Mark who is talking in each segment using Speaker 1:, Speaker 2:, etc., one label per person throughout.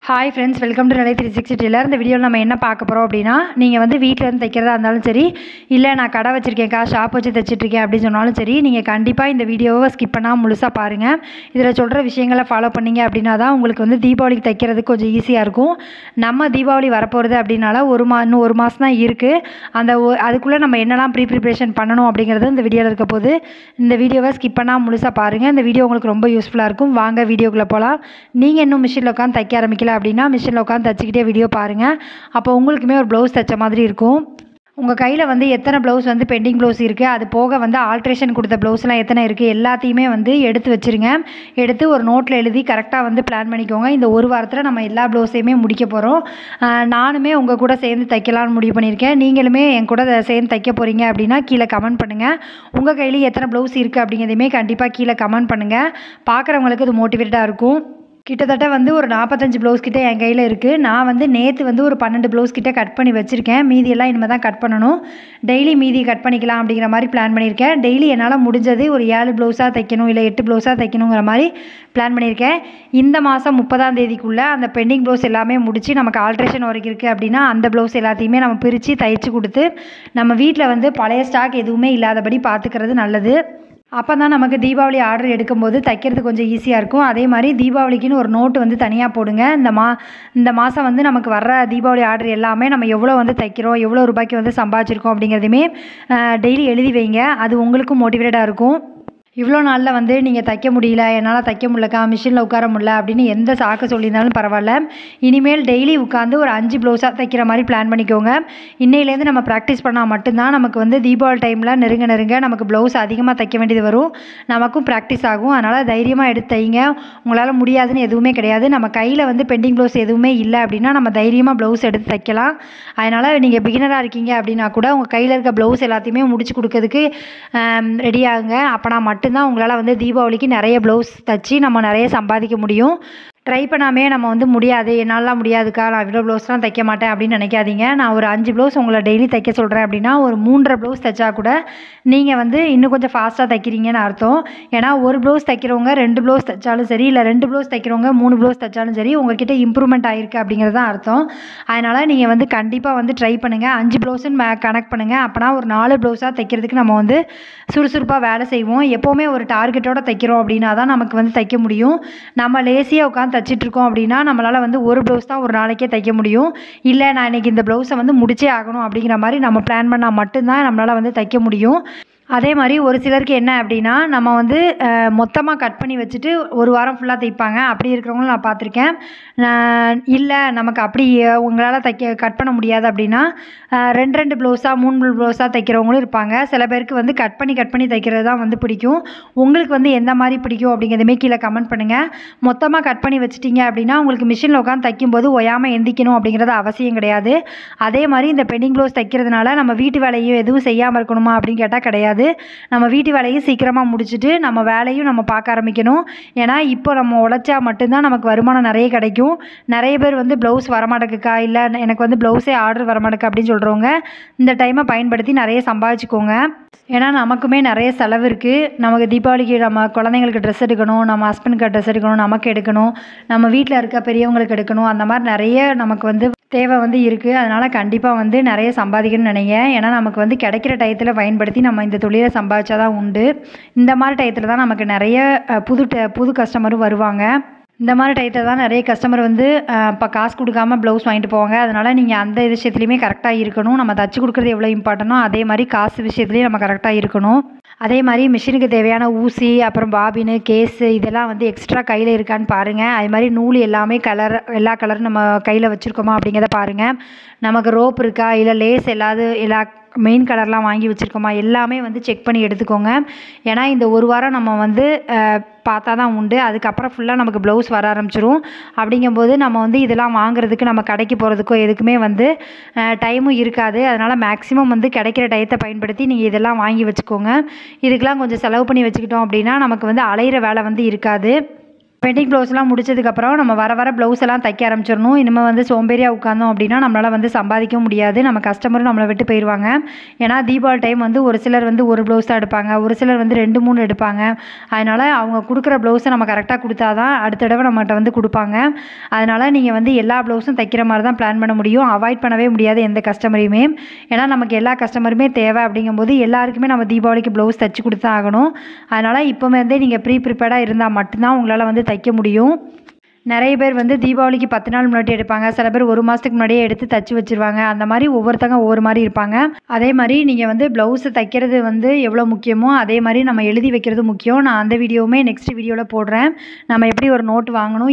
Speaker 1: Hi friends, welcome to நிலை 360 Taylor. இந்த வீடியோவில் நம்ம என்ன பார்க்க போகிறோம் அப்படின்னா, நீங்கள் வந்து வீட்டில் இருந்து தைக்கிறதா இருந்தாலும் சரி, இல்லை நான் கடை வச்சுருக்கேன்க்கா, ஷாப் வச்சு தைச்சிட்ருக்கேன் அப்படின்னு சொன்னாலும் சரி, நீங்கள் கண்டிப்பாக இந்த வீடியோவை ஸ்கிப் பண்ணாமல் முழுசாக பாருங்கள். இதில் சொல்கிற விஷயங்களை ஃபாலோ பண்ணிங்க அப்படின்னா தான் உங்களுக்கு வந்து தீபாவளிக்கு தைக்கிறதுக்கு கொஞ்சம் ஈஸியாக இருக்கும். நம்ம தீபாவளி வரப்போகிறது அப்படின்னால இன்னும் ஒரு மாதம் தான் இருக்குது. அதுக்குள்ளே நம்ம என்னெல்லாம் ப்ரிப்ரேஷன் பண்ணணும் அப்படிங்கிறது இந்த வீடியோவில் இருக்க போது. இந்த வீடியோவை ஸ்கிப் பண்ணாமல் முழுசாக பாருங்கள். இந்த வீடியோ உங்களுக்கு ரொம்ப யூஸ்ஃபுல்லாக இருக்கும். வாங்க வீடியோக்குள்ளே போகலாம். நீங்கள் இன்னும் மிஷினில் உட்காந்து தைக்க ஆரம்பிக்கல அப்படின்னா மிஷினில் உட்காந்து தைச்சிக்கிட்டே வீடியோ பாருங்கள். அப்போ உங்களுக்குமே ஒரு ப்ளவுஸ் தைச்ச மாதிரி இருக்கும். உங்கள் கையில் வந்து எத்தனை ப்ளவுஸ் வந்து பெண்டிங் ப்ளவுஸ் இருக்குது, அது போக வந்து ஆல்ட்ரேஷன் கொடுத்த ப்ளவுஸ்லாம் எத்தனை இருக்குது, எல்லாத்தையுமே வந்து எடுத்து வச்சுருங்க. எடுத்து ஒரு நோட்டில் எழுதி கரெக்டாக வந்து பிளான் பண்ணிக்கோங்க. இந்த ஒரு வாரத்தில் நம்ம எல்லா ப்ளவுஸையுமே முடிக்க போகிறோம். நானுமே உங்கள் கூட சேர்ந்து தைக்கலான்னு முடிவு பண்ணியிருக்கேன். நீங்களுமே என் கூட சேர்ந்து தைக்க போகிறீங்க அப்படின்னா கீழே கமெண்ட் பண்ணுங்கள். உங்கள் கையில் எத்தனை ப்ளவுஸ் இருக்குது அப்படிங்கிறதையுமே கண்டிப்பாக கீழே கமெண்ட் பண்ணுங்கள். பார்க்குறவங்களுக்கு இது மோட்டிவேட்டாக இருக்கும். கிட்டத்தட்ட வந்து ஒரு 45 ப்ளவுஸ் கிட்டே என் கையில் இருக்குது. நான் வந்து நேற்று வந்து ஒரு 12 ப்ளவுஸ் கிட்டே கட் பண்ணி வச்சுருக்கேன். மீதியெல்லாம் இனிமேல் தான் கட் பண்ணணும். டெய்லி மீதி கட் பண்ணிக்கலாம் அப்படிங்கிற மாதிரி பிளான் பண்ணியிருக்கேன். டெய்லி என்னால் முடிஞ்சது ஒரு 7 ப்ளவுஸாக தைக்கணும், இல்லை 8 ப்ளவுஸாக தைக்கணுங்கிற மாதிரி பிளான் பண்ணியிருக்கேன். இந்த மாதம் 30ஆம் தேதிக்குள்ளே அந்த பெண்டிங் ப்ளவுஸ் எல்லாமே முடித்து நமக்கு ஆல்ட்ரேஷன் வரைக்கும் இருக்குது அப்படின்னா அந்த ப்ளவுஸ் எல்லாத்தையுமே நம்ம பிரித்து தைச்சி கொடுத்து நம்ம வீட்டில் வந்து பழைய ஸ்டாக் எதுவுமே இல்லாதபடி பார்த்துக்கிறது நல்லது. அப்போ தான் நமக்கு தீபாவளி ஆர்டர் எடுக்கும்போது தைக்கிறது கொஞ்சம் ஈஸியாக இருக்கும். அதே மாதிரி தீபாவளிக்குன்னு ஒரு நோட்டு வந்து தனியாக போடுங்க. இந்த மாதம் வந்து நமக்கு வர்ற தீபாவளி ஆர்டர் எல்லாமே நம்ம எவ்வளோ வந்து தைக்கிறோம், எவ்வளோ ரூபாய்க்கு வந்து சம்பாதிச்சிருக்கோம் அப்படிங்கிறதையுமே டெய்லி எழுதி வைங்க. அது உங்களுக்கும் மோட்டிவேட்டாக இருக்கும். இவ்வளோ நாளில் வந்து நீங்கள் தைக்க முடியல, என்னால் தைக்க முடியலக்கா, மிஷினில் உட்கார முடியல அப்படின்னு எந்த சாக்கு சொல்லியிருந்தாலும் பரவாயில்ல. இனிமேல் டெய்லி உட்காந்து ஒரு 5 ப்ளவுஸாக தைக்கிற மாதிரி பிளான் பண்ணிக்கோங்க. இன்னையிலேருந்து நம்ம ப்ராக்டிஸ் பண்ணால் மட்டும்தான் நமக்கு வந்து தீபாவளி டைமில் நெருங்க நமக்கு ப்ளவுஸ் அதிகமாக தைக்க வேண்டியது வரும். நமக்கும் ப்ராக்டிஸ் ஆகும். அதனால் தைரியமாக எடுத்து தைங்க. உங்களால் முடியாதுன்னு எதுவுமே கிடையாது. நம்ம கையில் வந்து பெண்டிங் ப்ளவுஸ் எதுவுமே இல்லை அப்படின்னா நம்ம தைரியமாக ப்ளவுஸ் எடுத்து தைக்கலாம். அதனால் நீங்கள் பிகினராக இருக்கீங்க அப்படின்னா கூட உங்கள் கையில் இருக்க ப்ளவுஸ் எல்லாத்தையுமே முடிச்சு கொடுக்கறதுக்கு ரெடி ஆகுங்க. அப்போனா மட்டும்தான் உங்களால் வந்து தீபாவளிக்கு நிறைய ப்ளவுஸ் தைச்சி நம்ம நிறைய சம்பாதிக்க முடியும். ட்ரை பண்ணாமே நம்ம வந்து முடியாது, என்னாலாம் முடியாதுக்கா, நான் இவ்வளோ ப்ளவுஸ்லாம் தைக்க மாட்டேன் அப்படின்னு நினைக்காதீங்க. நான் ஒரு 5 ப்ளவுஸ் உங்களை டெய்லி தைக்க சொல்கிறேன் அப்படின்னா ஒரு 3.5 ப்ளவுஸ் தைச்சா கூட நீங்கள் வந்து இன்னும் கொஞ்சம் ஃபாஸ்ட்டாக தைக்கிறீங்கன்னு அர்த்தம். ஏன்னா ஒரு ப்ளவுஸ் தைக்கிறவங்க 2 ப்ளவுஸ் தைச்சாலும் சரி, இல்லை 2 ப்ளவுஸ் தைக்கிறவங்க 3 ப்ளவுஸ் தைச்சாலும் சரி, உங்கள்கிட்ட இம்ப்ரூவ்மெண்ட் ஆகிருக்கு அப்படிங்கிறது தான் அர்த்தம். அதனால் நீங்கள் வந்து கண்டிப்பாக வந்து ட்ரை பண்ணுங்கள். 5 ப்ளவுஸுன்னு கனெக்ட் பண்ணுங்கள். அப்போனா ஒரு 4 ப்ளவுஸாக தைக்கிறதுக்கு நம்ம வந்து சுறுசுறுப்பாக வேலை செய்வோம். எப்போவுமே ஒரு டார்கெட்டோடு தைக்கிறோம் அப்படின்னா தான் நமக்கு வந்து தைக்க முடியும். நம்ம லேசியாக உட்காந்து தைச்சிட்ருக்கோம் அப்படின்னா நம்மளால் வந்து ஒரு ப்ளவுஸ் தான் ஒரு நாளைக்கே தைக்க முடியும். இல்லை நான் இன்றைக்கி இந்த ப்ளவுஸை வந்து முடிச்சே ஆகணும் அப்படிங்கிற மாதிரி நம்ம பிளான் பண்ணால் மட்டும்தான் நம்மளால் வந்து தைக்க முடியும். அதே மாதிரி ஒரு சிலருக்கு என்ன அப்படின்னா நம்ம வந்து மொத்தமாக கட் பண்ணி வச்சுட்டு ஒரு வாரம் ஃபுல்லாக தைப்பாங்க. அப்படி இருக்கிறவங்களும் நான் பார்த்துருக்கேன். இல்லை நமக்கு அப்படி உங்களால் கட் பண்ண முடியாது அப்படின்னா 2 ப்ளவுஸாக 3 ப்ளவுஸாக தைக்கிறவங்களும் இருப்பாங்க. சில பேருக்கு வந்து கட் பண்ணி தைக்கிறது தான் வந்து பிடிக்கும். உங்களுக்கு வந்து எந்த மாதிரி பிடிக்கும் அப்படிங்கிறதுமே கீழே கமெண்ட் பண்ணுங்கள். மொத்தமாக கட் பண்ணி வச்சுட்டிங்க அப்படின்னா உங்களுக்கு மிஷினில் உட்காந்து தைக்கும்போது ஓயாமல் எந்திக்கணும் அப்படிங்கிறது அவசியம் கிடையாது. அதே மாதிரி இந்த பெண்டிங் ப்ளவுஸ் தைக்கிறதுனால நம்ம வீட்டு வேலையும் எதுவும் செய்யாமல் இருக்கணுமா அப்படின்னு கேட்டால் கிடையாது. நம்ம வீட்டு வேலையும் சீக்கிரமாக முடிச்சுட்டு நம்ம வேலையும் நம்ம பார்க்க ஆரம்பிக்கணும். ஏன்னா இப்போ நம்ம உழைச்சா மட்டும்தான் நமக்கு வருமானம் நிறைய கிடைக்கும். நிறைய பேர் வந்து ப்ளவுஸ் வரமாட்டேக்குக்கா, இல்லை எனக்கு வந்து ப்ளவுஸே ஆர்டர் வரமாட்டேக்கு அப்படின்னு சொல்கிறவங்க இந்த டைமை பயன்படுத்தி நிறைய சம்பாதிச்சுக்கோங்க. ஏன்னா நமக்குமே நிறைய செலவு இருக்குது. நமக்கு தீபாவளிக்கு நம்ம குழந்தைங்களுக்கு ட்ரெஸ் எடுக்கணும், நம்ம ஹஸ்பண்டுக்கு ட்ரெஸ் எடுக்கணும், நமக்கு எடுக்கணும், நம்ம வீட்டில் இருக்க பெரியவங்களுக்கு எடுக்கணும். அந்த மாதிரி நிறைய நமக்கு வந்து தேவை வந்து இருக்குது. அதனால் கண்டிப்பாக வந்து நிறைய சம்பாதிக்கணும்னு நினைக்கிறேன். ஏன்னா நமக்கு வந்து கிடைக்கிற டயத்தில் பயன்படுத்தி நம்ம இந்த தொழிலை சம்பாதிச்சா தான் உண்டு. இந்த மாதிரி டயத்தில் தான் நமக்கு நிறைய புது கஸ்டமரும் வருவாங்க. இந்த மாதிரி டயத்தில் தான் நிறைய கஸ்டமர் வந்து இப்போ காசு கொடுக்காம ப்ளவுஸ் வாங்கிட்டு போவாங்க. அதனால் நீங்கள் அந்த விஷயத்துலையுமே கரெக்டாக இருக்கணும். நம்ம தச்சு கொடுக்குறது எவ்வளோ இம்பார்ட்டனோ அதே மாதிரி காசு விஷயத்துலேயும் நம்ம கரெக்டாக இருக்கணும். அதே மாதிரி மிஷினுக்கு தேவையான ஊசி, அப்புறம் பாபினு, கேஸு இதெல்லாம் வந்து எக்ஸ்ட்ரா கையில் இருக்கான்னு பாருங்கள். அதே மாதிரி நூல் எல்லாமே எல்லா கலரும் நம்ம கையில் வச்சுருக்கோமா அப்படிங்கிறத பாருங்கள். நமக்கு ரோப் இருக்கா, இல்லை லேஸ் எல்லா மெயின் கலர்லாம் வாங்கி வச்சுருக்கோமா எல்லாமே வந்து செக் பண்ணி எடுத்துக்கோங்க. ஏன்னா இந்த ஒரு வாரம் நம்ம வந்து பார்த்தா தான் உண்டு. அதுக்கப்புறம் ஃபுல்லாக நமக்கு ப்ளவுஸ் வர ஆரம்பிச்சிரும். அப்படிங்கும்போது நம்ம வந்து இதெல்லாம் வாங்குறதுக்கு நம்ம கடைக்கு போகிறதுக்கோ எதுக்குமே வந்து டைமும் இருக்காது. அதனால் மேக்ஸிமம் வந்து கிடைக்கிற டயத்தை பயன்படுத்தி நீங்கள் இதெல்லாம் வாங்கி வச்சுக்கோங்க. இதுக்கெலாம் கொஞ்சம் செலவு பண்ணி வச்சுக்கிட்டோம் அப்படின்னா நமக்கு வந்து அலையிற வேலை வந்து இருக்காது. பெண்டிங் ப்ளவுஸ்லாம் முடிச்சதுக்கப்புறம் நம்ம வர வர ப்ளவுஸ் எல்லாம் தைக்க ஆரம்பிச்சிடணும். இனிமேல் வந்து சோம்பேறியாக உட்காந்தோம் அப்படின்னா நம்மளால் வந்து சம்பாதிக்கவும் முடியாது. நம்ம கஸ்டமரும் நம்மளை விட்டு போயிடுவாங்க. ஏன்னா தீபாவளி டைம் வந்து ஒரு சிலர் வந்து ஒரு ப்ளவுஸ் தான் எடுப்பாங்க, ஒரு சிலர் வந்து 2, 3 எடுப்பாங்க. அதனால் அவங்க கொடுக்குற ப்ளவுஸை நம்ம கரெக்டாக கொடுத்தா தான் அடுத்த தடவை நம்மகிட்ட வந்து கொடுப்பாங்க. அதனால் நீங்கள் வந்து எல்லா ப்ளவுஸும் தைக்கிற மாதிரி தான் பிளான் பண்ண முடியும். அவாய்ட் பண்ணவே முடியாது எந்த கஸ்டமரையுமே. ஏன்னா நமக்கு எல்லா கஸ்டமருமே தேவை அப்படிங்கும்போது எல்லாருக்குமே நம்ம தீபாவளிக்கு ப்ளவுஸ் தைச்சி கொடுத்து தான் ஆகணும். அதனால் இப்போமே வந்து நீங்கள் ப்ரிப்பேர்டாக இருந்தால் மட்டும்தான் உங்களால் வந்து தைக்க முடியும். நிறைய பேர் வந்து தீபாவளிக்கு 10 நாள் முன்னாடி எடுப்பாங்க, சில பேர் 1 மாதத்துக்கு முன்னாடியே எடுத்து தச்சு வச்சுருவாங்க. அந்த மாதிரி ஒவ்வொருத்தங்க ஒவ்வொரு மாதிரி இருப்பாங்க. அதே மாதிரி நீங்கள் வந்து ப்ளவுஸை தைக்கிறது வந்து எவ்வளோ முக்கியமோ அதே மாதிரி நம்ம எழுதி வைக்கிறது முக்கியம். நான் அந்த வீடியோவுமே நெக்ஸ்ட் வீடியோவில் போடுறேன். நம்ம எப்படி ஒரு நோட் வாங்கணும்,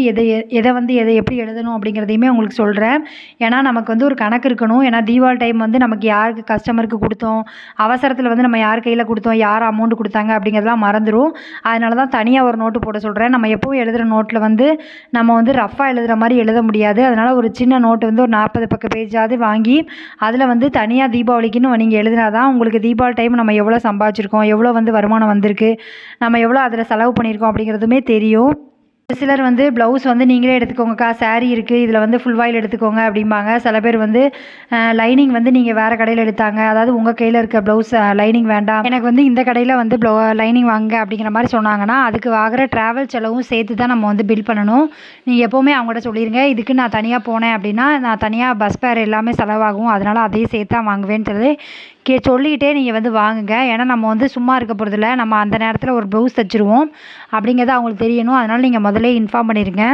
Speaker 1: எதை எப்படி எழுதணும் அப்படிங்கிறதையுமே உங்களுக்கு சொல்கிறேன். ஏன்னா நமக்கு வந்து ஒரு கணக்கு இருக்கணும். ஏன்னா தீபாவளி டைம் வந்து நமக்கு யாருக்கு கஸ்டமருக்கு கொடுத்தோம், அவசரத்தில் வந்து நம்ம யார் கையில் கொடுத்தோம், யார் அமௌண்ட் கொடுத்தாங்க அப்படிங்கிறதெல்லாம் மறந்துடும். அதனால தான் தனியாக ஒரு நோட்டு போட சொல்கிறேன். நம்ம எப்போவும் எழுதுகிற நோட்டில் வந்து நம்ம வந்து ரஃப்பாக எழுதுகிற மாதிரி எழுத முடியாது. அதனால் ஒரு சின்ன நோட்டு வந்து ஒரு 40 பக்க பேஜாவது வாங்கி அதில் வந்து தனியாக தீபாவளிக்குன்னு நீங்கள் எழுதினா தான் உங்களுக்கு தீபாவளி டைம் நம்ம எவ்வளோ சம்பாதிச்சிருக்கோம், எவ்வளோ வந்து வருமானம் வந்திருக்கு, நம்ம எவ்வளோ அதில் செலவு பண்ணியிருக்கோம் அப்படிங்கிறதுமே தெரியும். ஒரு சிலர் வந்து ப்ளவுஸ் வந்து நீங்களே எடுத்துக்கோங்கக்கா, சாரீ இருக்குது, இதில் வந்து ஃபுல் வாயில் எடுத்துக்கோங்க அப்படிம்பாங்க. சில பேர் வந்து லைனிங் வந்து நீங்கள் வேறு கடையில் எடுத்தாங்க, அதாவது உங்கள் கையில் இருக்க ப்ளவுஸ் லைனிங் வேண்டாம், எனக்கு வந்து இந்த கடையில் வந்து லைனிங் வாங்க அப்படிங்கிற மாதிரி சொன்னாங்கன்னா அதுக்கு ஆகிற ட்ராவல் செலவும் சேர்த்து தான் நம்ம வந்து பில் பண்ணணும். நீங்கள் எப்போவுமே அவங்கள்ட்ட சொல்லிடுங்க, இதுக்கு நான் தனியாக போனேன் அப்படின்னா நான் தனியாக பஸ் ஃபேர் எல்லாமே செலவாகும், அதனால் அதையும் சேர்த்து தான் வாங்குவேன்னு சொல்லி சொல்லிக்கிட்டே நீங்கள் வந்து வாங்குங்க. ஏன்னா நம்ம வந்து சும்மா இருக்க போகிறதில்ல, நம்ம அந்த நேரத்தில் ஒரு ப்ளவுஸ் தைச்சிருவோம் அப்படிங்கிறது அவங்களுக்கு தெரியணும். அதனால் நீங்கள் முதல்ல இன்ஃபார்ம் பண்ணிடுங்க.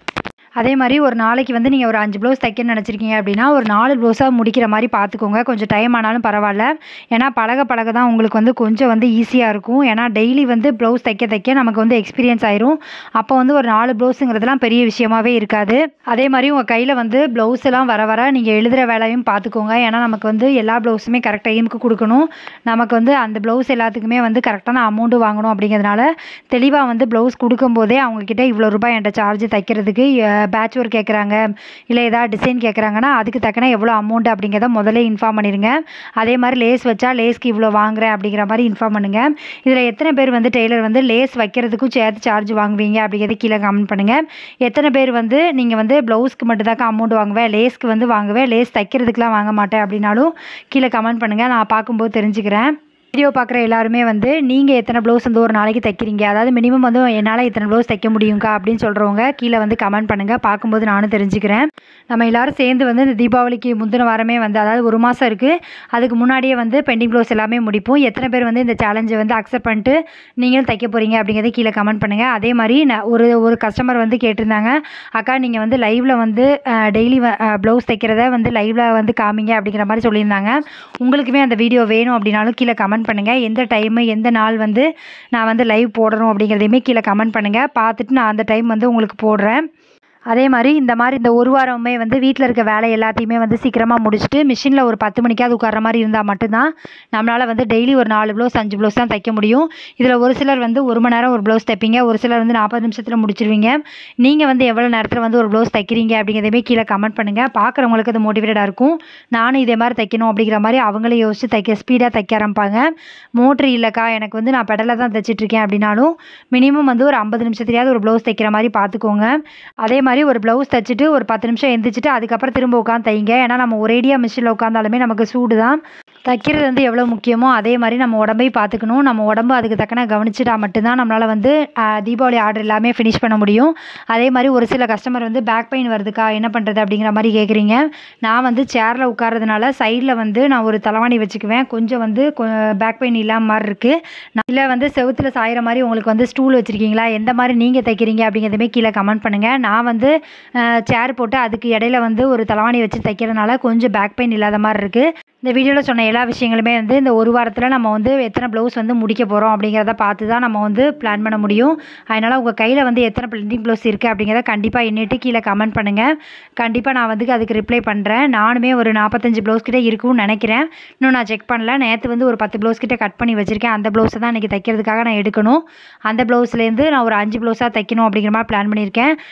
Speaker 1: அதே மாதிரி ஒரு நாளைக்கு வந்து நீங்கள் ஒரு 5 ப்ளவுஸ் தைக்கணும்னு நினச்சிருக்கீங்க அப்படின்னா ஒரு 4 ப்ளவுஸாக முடிக்கிற மாதிரி பார்த்துக்கோங்க. கொஞ்சம் டைம் ஆனாலும் பரவாயில்ல. ஏன்னா பழக தான் உங்களுக்கு வந்து கொஞ்சம் வந்து ஈஸியாக இருக்கும். ஏன்னா டெய்லி வந்து ப்ளவுஸ் தைக்க நமக்கு வந்து எக்ஸ்பீரியன்ஸ் ஆயிரும். அப்போ வந்து ஒரு 4 ப்ளவுஸுங்கிறதுலாம் பெரிய விஷயமாகவே இருக்காது. அதே மாதிரி உங்கள் கையில் வந்து ப்ளவுஸ் எல்லாம் வர நீங்கள் எழுதுகிற வேலையும் பார்த்துக்கோங்க. ஏன்னா நமக்கு வந்து எல்லா ப்ளவுஸுமே கரெக்ட் டைமுக்கு கொடுக்கணும். நமக்கு வந்து அந்த ப்ளவுஸ் எல்லாத்துக்குமே வந்து கரெக்டான அமௌண்ட்டு வாங்கணும். அப்படிங்கிறதுனால தெளிவாக வந்து ப்ளவுஸ் கொடுக்கும்போதே அவங்கக்கிட்ட இவ்வளோ ரூபாய் என்கிட்ட சார்ஜ் தைக்கிறதுக்கு, பேட்ச் ஒர்க் கேட்குறாங்க, இல்லை ஏதாவது டிசைன் கேட்குறாங்கன்னா அதுக்கு தக்கன எவ்வளோ அமௌண்ட் அப்படிங்கிறத முதல்ல இன்ஃபார்ம் பண்ணிடுங்க. அதே மாதிரி லேஸ் வச்சா லேஸ்க்கு இவ்வளோ வாங்குறேன் அப்படிங்கிற மாதிரி இன்ஃபார்ம் பண்ணுங்கள். இதில் எத்தனை பேர் வந்து டெய்லர் வந்து லேஸ் வைக்கிறதுக்கும் சேர்த்து சார்ஜ் வாங்குவீங்க அப்படிங்கிறத கீழே கமெண்ட் பண்ணுங்கள். எத்தனை பேர் வந்து நீங்கள் வந்து ப்ளவுஸ்க்கு மட்டும்தாக்கா அமௌண்ட் வாங்குவேன், லேஸ்க்கு வந்து வாங்குவேன், லேஸ் தைக்கிறதுக்குலாம் வாங்க மாட்டேன் அப்படின்னாலும் கீழே கமெண்ட் பண்ணுங்கள். நான் பார்க்கும்போது தெரிஞ்சுக்கிறேன். வீடியோ பார்க்குற எல்லாருமே வந்து நீங்கள் எத்தனை ப்ளவுஸ் வந்து ஒரு நாளைக்கு தைக்கிறீங்க, அதாவது மினிமம் வந்து என்னால் இத்தனை ப்ளவுஸ் தைக்க முடியுங்க்கா அப்படின்னு சொல்கிறவங்க கீழே வந்து கமெண்ட் பண்ணுங்கள். பார்க்கும்போது நானும் தெரிஞ்சுக்கிறேன். நம்ம எல்லோரும் சேர்ந்து வந்து இந்த தீபாவளிக்கு முந்தின வாரமே வந்து, அதாவது ஒரு மாதம் இருக்குது, அதுக்கு முன்னாடியே வந்து பெண்டிங் ப்ளவுஸ் எல்லாமே முடிப்போம். எத்தனை பேர் வந்து இந்த சேலஞ்சை வந்து அக்செப்ட் பண்ணிட்டு நீங்களும் தைக்க போகிறீங்க அப்படிங்கிறத கீழே கமெண்ட் பண்ணுங்கள். அதே மாதிரி ஒரு கஸ்டமர் வந்து கேட்டிருந்தாங்க, அக்கா நீங்கள் வந்து லைவில் வந்து டெய்லி ப்ளவுஸ் தைக்கிறத வந்து லைவில் வந்து காமிங்க அப்படிங்கிற மாதிரி சொல்லியிருந்தாங்க. உங்களுக்குமே அந்த வீடியோ வேணும் அப்படின்னாலும் கீழே கமெண்ட் பண்ணுங்கள். எந்த டைமு எந்த நாள் வந்து நான் வந்து லைவ் போடணும் அப்படிங்கிறதையுமே கீழே கமெண்ட் பண்ணுங்கள். பார்த்துட்டு நான் அந்த டைம் வந்து உங்களுக்கு போடுறேன். அதே மாதிரி இந்த ஒரு வாரமே வந்து வீட்டில் இருக்க வேலை எல்லாத்தையுமே வந்து சீக்கிரமாக முடிச்சுட்டு மிஷினில் ஒரு 10 மணிக்காவது உட்கார்ற மாதிரி இருந்தால் மட்டும்தான் நம்மளால் வந்து டெய்லி ஒரு 4 ப்ளவுஸ் 5 ப்ளவுஸ் தான் தைக்க முடியும். இதில் ஒரு சிலர் வந்து 1 மணி நேரம் ஒரு ப்ளவுஸ் தைப்பீங்க, ஒரு சிலர் வந்து 40 நிமிஷத்தில் முடிச்சிருவீங்க. நீங்கள் வந்து எவ்வளோ நேரத்தில் வந்து ஒரு ப்ளவுஸ் தைக்கிறீங்க அப்படிங்கிறதையுமே கீழே கமெண்ட் பண்ணுங்கள். பார்க்குறவங்களுக்கு அது மோட்டிவேட்டடாக இருக்கும். நானும் இதே மாதிரி தைக்கணும் அப்படிங்கிற மாதிரி அவங்களே யோசிச்சு ஸ்பீடாக தைக்க ஆரம்பிப்பாங்க. மோட்ரு இல்லைக்கா, எனக்கு வந்து நான் பெடலில் தான் தைச்சிட்ருக்கேன் அப்படின்னாலும் மினிமம் வந்து ஒரு 50 நிமிஷத்துலையாவது ஒரு ப்ளவுஸ் தைக்கிற மாதிரி பார்த்துக்கோங்க. அதே மாதிரி ஒரு ப்ளவுஸ் தைச்சிட்டு ஒரு 10 நிமிஷம் எந்திரிச்சிட்டு அதுக்கப்புறம் திரும்ப உட்காந்து தைங்க. ஏன்னா நம்ம ஒரேடியாக மிஷினில் உட்காந்தாலுமே நமக்கு சூடு தான். தைக்கிறது வந்து எவ்வளோ முக்கியமோ அதே மாதிரி நம்ம உடம்பையும் பார்த்துக்கணும். நம்ம உடம்பு அதுக்கு தக்கன கவனிச்சிட்டா மட்டும்தான் நம்மளால் வந்து தீபாவளி ஆர்டர் எல்லாமே ஃபினிஷ் பண்ண முடியும். அதே மாதிரி ஒரு சில கஸ்டமர் வந்து பேக் பெயின் வருதுக்கா என்ன பண்ணுறது அப்படிங்கிற மாதிரி கேட்குறீங்க. நான் வந்து சேரில் உட்காரதுனால சைடில் வந்து நான் ஒரு தலைவாணி வச்சுக்குவேன். கொஞ்சம் வந்து பேக் பெயின் இல்லாமல் மாதிரி இருக்குது. இல்லை வந்து செவுத்தில் சாயிற மாதிரி உங்களுக்கு வந்து ஸ்டூல் வச்சுருக்கீங்களா, எந்த மாதிரி நீங்கள் தைக்கிறீங்க அப்படிங்கிறதுமே கீழே கமெண்ட் பண்ணுங்கள். நான் வந்து சேர் போட்டு அதுக்கு இடையில வந்து ஒரு தலைவாணி வச்சு தைக்கிறதுனால கொஞ்சம் பேக் பெயின் இல்லாத மாதிரி இருக்குது. இந்த வீடியோவில் சொன்ன எல்லா விஷயங்களுமே வந்து இந்த ஒரு வாரத்தில் நம்ம வந்து எத்தனை ப்ளவுஸ் வந்து முடிக்க போகிறோம் அப்படிங்கிறத பார்த்து தான் நம்ம வந்து பிளான் பண்ண முடியும். அதனால் உங்கள் கையில் வந்து எத்தனை பெண்டிங் ப்ளவுஸ் இருக்குது அப்படிங்கிறத கண்டிப்பாக எண்ணிட்டு கீழே கமெண்ட் பண்ணுங்கள். கண்டிப்பாக நான் வந்து அதுக்கு ரிப்ளை பண்ணுறேன். நானுமே ஒரு 45 ப்ளவுஸ் கிட்டே இருக்கும்னு நினைக்கிறேன். இன்னும் நான் செக் பண்ணல. நேற்று வந்து ஒரு 10 ப்ளவுஸ் கிட்டே கட் பண்ணி வச்சுருக்கேன். அந்த ப்ளவுஸை தான் இன்றைக்கி தைக்கிறதுக்காக நான் எடுக்கணும். அந்த ப்ளவுஸ்லேருந்து நான் ஒரு 5 ப்ளவுஸாக தைக்கணும் அப்படிங்கிற மாதிரி பிளான் பண்ணியிருக்கேன்.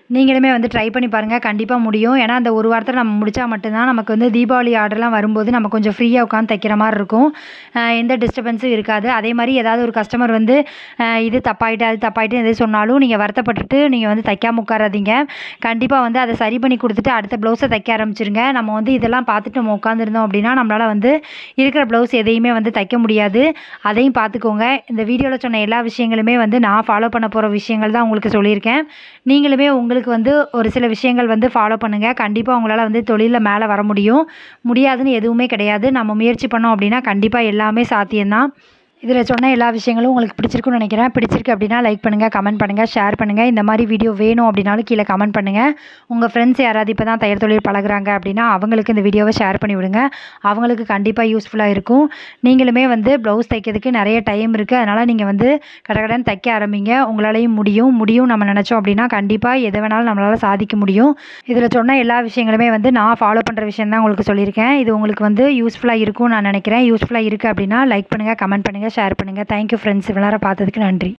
Speaker 1: நீங்களுமே வந்து ட்ரை பண்ணி பாருங்கள், கண்டிப்பாக முடியும். ஏன்னா அந்த ஒரு வாரத்தில் நம்ம முடித்தா மட்டும்தான் நமக்கு வந்து தீபாவளி ஆர்டர்லாம் வரும்போது நம்ம கொஞ்சம் ஃப்ரீயாக உட்காந்து தைக்கிற மாதிரி இருக்கும். எந்த டிஸ்டர்பன்ஸும் இருக்காது. அதே மாதிரி ஏதாவது ஒரு கஸ்டமர் வந்து இது தப்பாயிட்டு அது தப்பாயிட்டு எது சொன்னாலும் நீங்கள் வருத்தப்பட்டுட்டு நீங்கள் வந்து தைக்காமல் உட்காராதீங்க. கண்டிப்பாக வந்து அதை சரி பண்ணி கொடுத்துட்டு அடுத்த ப்ளவுஸை தைக்க ஆரம்பிச்சிருங்க. நம்ம வந்து இதெல்லாம் பார்த்துட்டு நம்ம உட்காந்துருந்தோம் அப்படின்னா நம்மளால் வந்து இருக்கிற ப்ளவுஸ் எதையுமே வந்து தைக்க முடியாது. அதையும் பார்த்துக்கோங்க. இந்த வீடியோவில் சொன்ன எல்லா விஷயங்களுமே வந்து நான் ஃபாலோ பண்ண போகிற விஷயங்கள் தான் உங்களுக்கு சொல்லியிருக்கேன். நீங்களுமே உங்களுக்கு வந்து ஒரு சில விஷயங்கள் வந்து ஃபாலோ பண்ணுங்கள். கண்டிப்பாக உங்களால் வந்து தொழிலில் மேலே வர முடியும். முடியாதுன்னு எதுவுமே கிடையாது. நம்ம முயற்சி பண்ணோம் அப்படின்னா கண்டிப்பாக எல்லாமே சாத்தியம்தான். இதில் சொன்ன எல்லா விஷயங்களும் உங்களுக்கு பிடிச்சிருக்குன்னு நினைக்கிறேன். பிடிச்சிருக்கு அப்படின்னா லைக் பண்ணுங்கள், கமெண்ட் பண்ணுங்கள், ஷேர் பண்ணுங்கள். இந்த மாதிரி வீடியோ வேணும் அப்படின்னாலும் கீழே கமெண்ட் பண்ணுங்கள். உங்கள் ஃப்ரெண்ட்ஸ் யாராவது இப்போ தான் தையல் தொழில் பழகுறாங்க அப்படின்னா அவங்களுக்கு இந்த வீடியோவை ஷேர் பண்ணி விடுங்க. அவங்களுக்கு கண்டிப்பாக யூஸ்ஃபுல்லாக இருக்கும். நீங்களுமே வந்து ப்ளவுஸ் தைக்கிறதுக்கு நிறைய டைம் இருக்குது. அதனால் நீங்கள் வந்து கடகடன்னு தைக்க ஆரம்பிங்க. உங்களாலையும் முடியும் நம்ம நினச்சோம் அப்படின்னா கண்டிப்பாக எதை வேணாலும் நம்மளால் சாதிக்க முடியும். இதில் சொன்ன எல்லா விஷயங்களுமே வந்து நான் ஃபாலோ பண்ணுற விஷயம் தான் உங்களுக்கு சொல்லியிருக்கேன். இது உங்களுக்கு வந்து யூஸ்ஃபுல்லாக இருக்கும்னு நான் நினைக்கிறேன். யூஸ்ஃபுல்லாக இருக்குது அப்படின்னா லைக் பண்ணுங்கள், கமெண்ட் பண்ணுங்கள், ஷேர் பண்ணுங்கள். Thank you friends. இவ்வளோ நேரம் பார்த்ததுக்கு நன்றி.